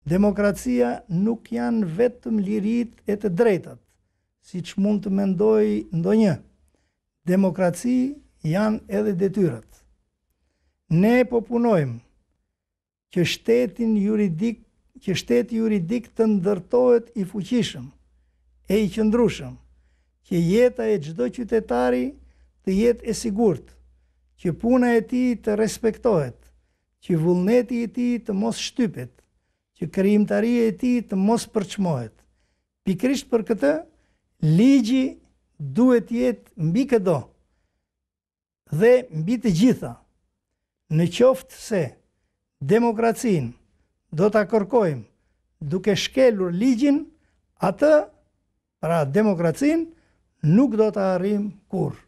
Demokracia nuk janë vetëm lirit e të drejtat, si që mund të mendoj ndonjë. Demokraci janë edhe detyrat. Ne po punojmë që shteti juridik të ndërtohet i fuqishëm, e i qëndrueshëm, që jeta e çdo qytetari të jetë e sigurt, që puna e tij të respektohet, që vullneti i tij të mos shtypet, që krijimtaria e tij të mos përçmohet. Pikërisht për këtë, ligji duhet jetë mbi çdo dhe mbi të gjitha. Në qoftë se demokracinë do ta kërkojmë duke shkelur ligjin, atë, pra demokracinë, nuk do ta arrijmë kurrë.